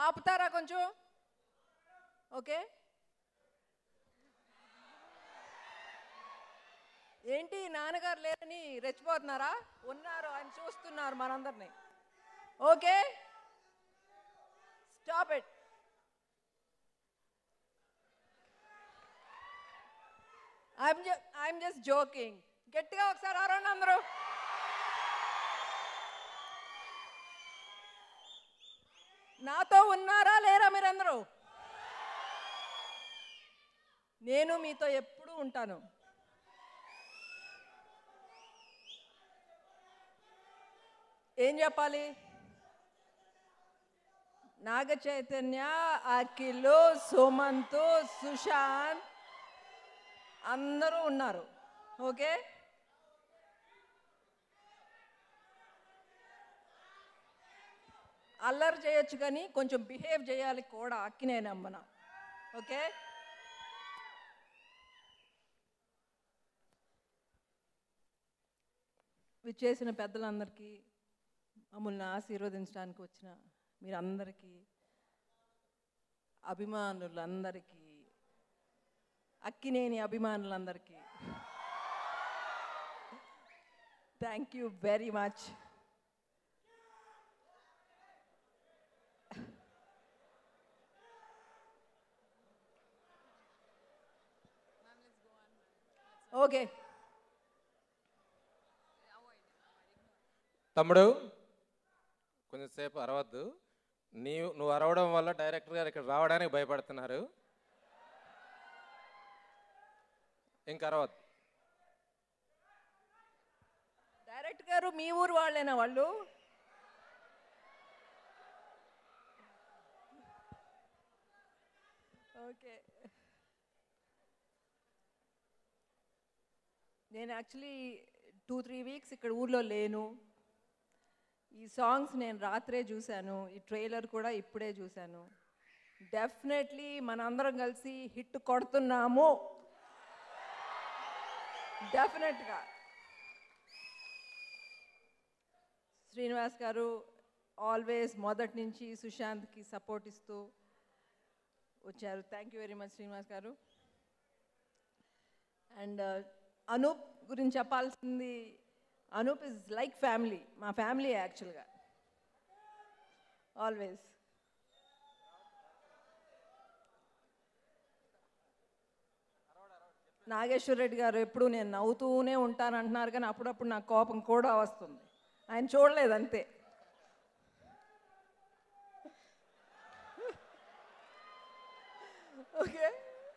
ఆపుతారా కొంచెం? ఓకే. ఏంటి నాన్నగారు లేరని రెచ్చిపోతున్నారా? ఉన్నారు, ఆయన చూస్తున్నారు మనందరినీ. Okay, stop it. I'm just joking. గట్టిగా ఒకసారి అరవండి అందరూ. నాతో ఉన్నారా లేరా మీరందరూ? నేను మీతో ఎప్పుడూ ఉంటాను. ఏం చెప్పాలి? నాగ చైతన్య, అఖిల్, సుమంత్, సుశాంత్ అందరూ ఉన్నారు. ఓకే, అల్లరి చేయొచ్చు కానీ కొంచెం బిహేవ్ చేయాలి కూడా. అక్కినేనమ్మన. ఓకే, విచ్చేసిన పెద్దలందరికీ, మమ్మల్ని ఆశీర్వదించడానికి వచ్చిన మీరందరికీ, అభిమానులందరికీ, అక్కినేని అభిమానులందరికీ thank you very much. Okay తమ్ముడు, కొంచెంసేపు అరవద్దు. నువ్వు అరవడం వల్ల డైరెక్టర్ గారు ఇక్కడ రావడానికి భయపడుతున్నారు. ఇంక అరవద్దు. డైరెక్టర్ గారు మీ ఊరు వాళ్ళేనా వాళ్ళు? ఓకే, నేను యాక్చువల్లీ 2-3 వీక్స్ ఇక్కడ ఊర్లో లేను. ఈ సాంగ్స్ నేను రాత్రే చూశాను, ఈ ట్రైలర్ కూడా ఇప్పుడే చూశాను. డెఫినెట్లీ మనందరం కలిసి హిట్ కొడుతున్నాము, డెఫినెట్గా. శ్రీనివాస్ గారు ఆల్వేస్ మొదటి నుంచి సుశాంత్కి సపోర్ట్ ఇస్తూ వచ్చారు. Thank you very much Srinivas garu. And Anup గురించి చెప్పాల్సింది, అనూప్ ఇస్ లైక్ ఫ్యామిలీ, మా ఫ్యామిలీ యాక్చువల్గా ఆల్వేస్. నాగేశ్వర రెడ్డి గారు ఎప్పుడు నేను నవ్వుతూనే ఉంటానంటున్నారు, కానీ అప్పుడప్పుడు నాకు కోపం కూడా వస్తుంది. ఆయన చూడలేదు అంతే. ఓకే,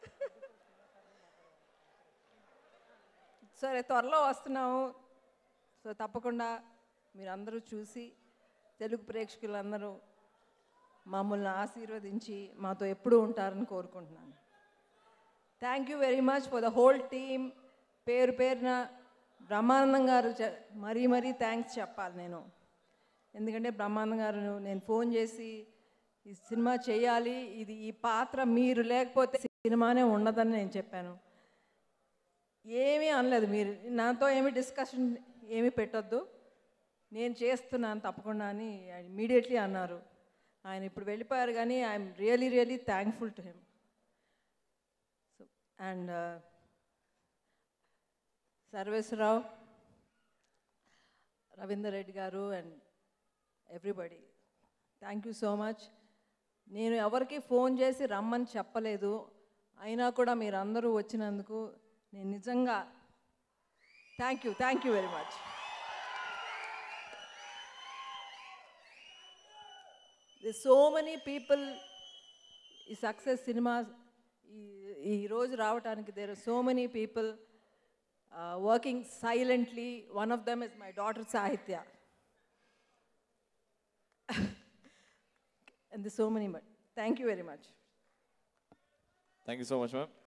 సరే త్వరలో వస్తున్నాము. సో తప్పకుండా మీరందరూ చూసి, తెలుగు ప్రేక్షకులందరూ మమ్మల్ని ఆశీర్వదించి మాతో ఎప్పుడూ ఉంటారని కోరుకుంటున్నాను. Thank you very much for the whole team. పేరు పేరున బ్రహ్మానందం గారు మరీ మరీ థ్యాంక్స్ చెప్పాలి నేను. ఎందుకంటే బ్రహ్మానందం గారు నేను ఫోన్ చేసి ఈ సినిమా చేయాలి, ఇది ఈ పాత్ర మీరు లేకపోతే సినిమానే ఉండదని నేను చెప్పాను. ఏమీ అనలేదు, మీరు నాతో ఏమీ డిస్కషన్ ఏమీ పెట్టొద్దు, నేను చేస్తున్నాను తప్పకుండా అని ఇమీడియట్లీ అన్నారు. ఆయన ఇప్పుడు వెళ్ళిపోయారు, కానీ I'm really really thankful to him. So and Sarveswararao, Ravinder Reddy garu and everybody, thank you so much. నేను ఎవరికి ఫోన్ చేసి రమ్మని చెప్పలేదు, అయినా కూడా మీరు అందరూ వచ్చినందుకు నేను నిజంగా thank you very much. So many people ఈ సక్సెస్ సినిమా ఈరోజు రావడానికి there are so many people working silently. One of them is my daughter Sahitya. And there's so many, but thank you very much. Thank you so much, ma'am.